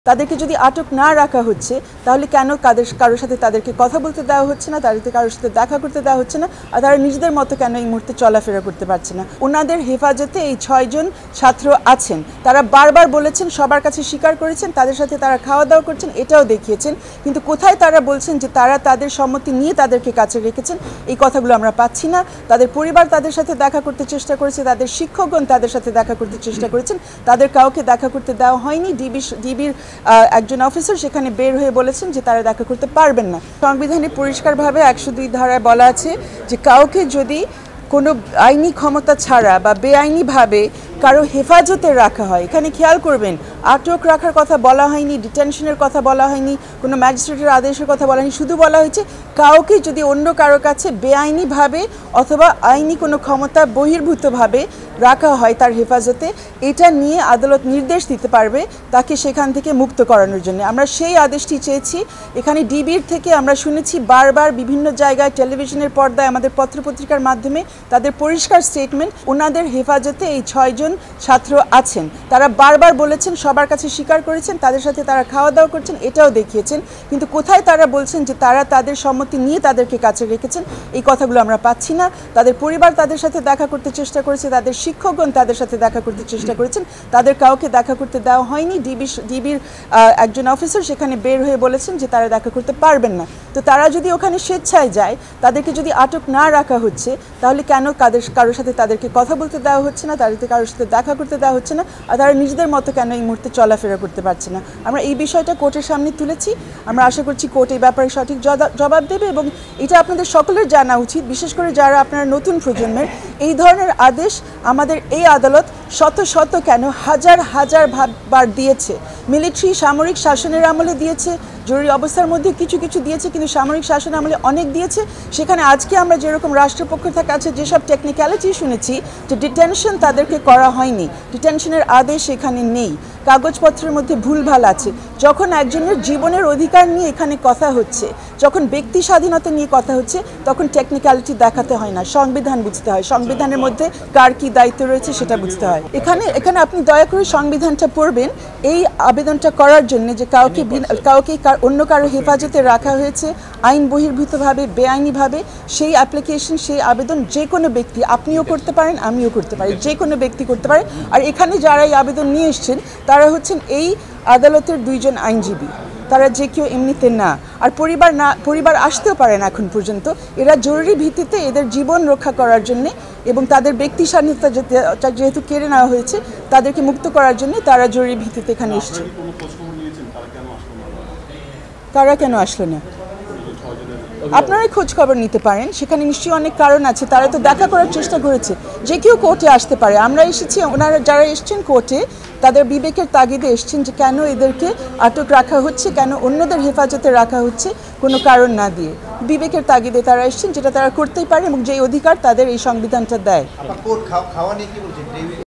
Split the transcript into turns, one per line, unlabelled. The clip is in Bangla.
তাদেরকে যদি আটক না রাখা হচ্ছে তাহলে কেন কারোর সাথে তাদেরকে কথা বলতে দেওয়া হচ্ছে না, তাদেরকে কারোর সাথে দেখা করতে দেওয়া হচ্ছে না, আর তারা নিজেদের মতো কেন এই মুহূর্তে চলাফেরা করতে পারছে না। ওনাদের হেফাজতে এই 6 জন ছাত্র আছেন। তারা বারবার বলেছেন, সবার কাছে স্বীকার করেছেন, তাদের সাথে তারা খাওয়া দাওয়া করছেন, এটাও দেখিয়েছেন, কিন্তু কোথায় তারা বলছেন যে তারা তাদের সম্মতি নিয়ে তাদেরকে কাছে রেখেছেন, এই কথাগুলো আমরা পাচ্ছি না। তাদের পরিবার তাদের সাথে দেখা করতে চেষ্টা করেছে, তাদের শিক্ষকগণ তাদের সাথে দেখা করতে চেষ্টা করেছেন, তাদের কাউকে দেখা করতে দেওয়া হয়নি। ডিবির একজন অফিসার সেখানে বের হয়ে বলেছেন যে তারা দেখা করতে পারবেন না। সংবিধানে পরিষ্কারভাবে 102 ধারায় বলা আছে যে কাউকে যদি কোনো আইনি ক্ষমতা ছাড়া বা বেআইনিভাবে কারো হেফাজতে রাখা হয়, এখানে খেয়াল করবেন আটক রাখার কথা বলা হয়নি, ডিটেনশনের কথা বলা হয়নি, কোনো ম্যাজিস্ট্রেটের আদেশের কথা বলা হয়নি, শুধু বলা হয়েছে কাউকে যদি অন্য কারো কাছে বেআইনিভাবে অথবা আইনি কোনো ক্ষমতা বহির্ভূতভাবে রাখা হয় তার হেফাজতে, এটা নিয়ে আদালত নির্দেশ দিতে পারবে তাকে সেখান থেকে মুক্ত করানোর জন্য। আমরা সেই আদেশটি চেয়েছি। এখানে ডিবির থেকে আমরা শুনেছি বারবার বিভিন্ন জায়গায় টেলিভিশনের পর্দায় আমাদের পত্রপত্রিকার মাধ্যমে তাদের পরিষ্কার স্টেটমেন্ট, ওনাদের হেফাজতে এই 6 জন ছাত্র আছেন। তারা বারবার বলেছেন, সবার কাছে স্বীকার করেছেন, তাদের সাথে তারা খাওয়া দাওয়া করছেন, এটাও দেখিয়েছেন, কিন্তু কোথায় তারা বলছেন যে তারা তাদের সম্মতি নিয়ে তাদেরকে কাছে রেখেছেন, এই কথাগুলো আমরা পাচ্ছি না। তাদের পরিবার তাদের সাথে দেখা করতে চেষ্টা করেছে, তাদের শিক্ষকগণ তাদের সাথে দেখা করতে চেষ্টা করেছেন, তাদের কাউকে দেখা করতে দেওয়া হয়নি। ডিবির একজন অফিসার সেখানে বের হয়ে বলেছেন যে তারা দেখা করতে পারবেন না। তো তারা যদি ওখানে স্বেচ্ছায় যায়, তাদেরকে যদি আটক না রাখা হচ্ছে তাহলে কেন কারোর সাথে তাদেরকে কথা বলতে দেওয়া হচ্ছে না, তাদেরকে কারোর সাথে দেখা করতে দেওয়া হচ্ছে না, আর তারা নিজেদের মতো কেন এই মুহূর্তে চলাফেরা করতে পারছে না। আমরা এই বিষয়টা কোর্টের সামনে তুলেছি। আমরা আশা করছি কোর্ট এই ব্যাপারে সঠিক জবাব দেবে, এবং এটা আপনাদের সকলের জানা উচিত, বিশেষ করে যারা আপনারা নতুন প্রজন্মের। এই ধরনের আদেশ আমাদের এই আদালত শত শত কেন হাজার হাজার বার দিয়েছে। মিলিটারি সামরিক শাসনের আমলে দিয়েছে, জরুরি অবস্থার মধ্যে কিছু কিছু দিয়েছে, কিন্তু সামরিক শাসন আমলে অনেক দিয়েছে। সেখানে আজকে আমরা যেরকম রাষ্ট্রপক্ষ থেকে কাছে যেসব টেকনিক্যালিটি শুনেছি যে ডিটেনশন তাদেরকে করা হয়নি, ডিটেনশনের আদেশ এখানে নেই, কাগজপত্রের মধ্যে ভুলভাল আছে। যখন একজনের জীবনের অধিকার নিয়ে এখানে কথা হচ্ছে, যখন ব্যক্তি স্বাধীনতা নিয়ে কথা হচ্ছে, তখন টেকনিক্যালিটি দেখাতে হয় না, সংবিধান বুঝতে হয়, সংবিধানের মধ্যে কার কি দায়িত্ব রয়েছে সেটা বুঝতে হয়। এখানে আপনি দয়া করে সংবিধানটা পড়বেন এই আবেদনটা করার জন্য, যে কাউকে অন্য কারো হেফাজতে রাখা হয়েছে আইন বহির্ভূতভাবে বেআইনিভাবে, সেই অ্যাপ্লিকেশন, সেই আবেদন যে কোনো ব্যক্তি, আপনিও করতে পারেন, আমিও করতে পারি, যে কোনো ব্যক্তি করতে পারে। আর এখানে যারা এই আবেদন নিয়ে এসছেন তারা হচ্ছেন এই আদালতের 2 জন আইনজীবী, তারা যে কেউ এমনিতে না। আর পরিবার আসতেও পারে না এখন পর্যন্ত। এরা জরুরি ভিত্তিতে এদের জীবন রক্ষা করার জন্য এবং তাদের ব্যক্তি স্বাধীনতা যেহেতু কেড়ে নেওয়া হয়েছে, তাদেরকে মুক্ত করার জন্য তারা জরুরি ভিত্তিতে এখানে এসছে। তারা কেন আসলো না? আপনারাই খোঁজ খবর নিতে পারেন, সেখানে নিশ্চয়ই অনেক কারণ আছে। তারা তো দেখা করার চেষ্টা করেছে, যে কেউ কোর্টে আসতে পারে। আমরা এসেছি, ওনারা যারা এসছেন কোর্টে তাদের বিবেকের তাগিদে এসছেন যে কেন এদেরকে আটক রাখা হচ্ছে, কেন অন্যদের হেফাজতে রাখা হচ্ছে কোনো কারণ না দিয়ে। বিবেকের তাগিদে তারা এসছেন, যেটা তারা করতেই পারে এবং যেই অধিকার তাদের এই সংবিধানটা দেয়।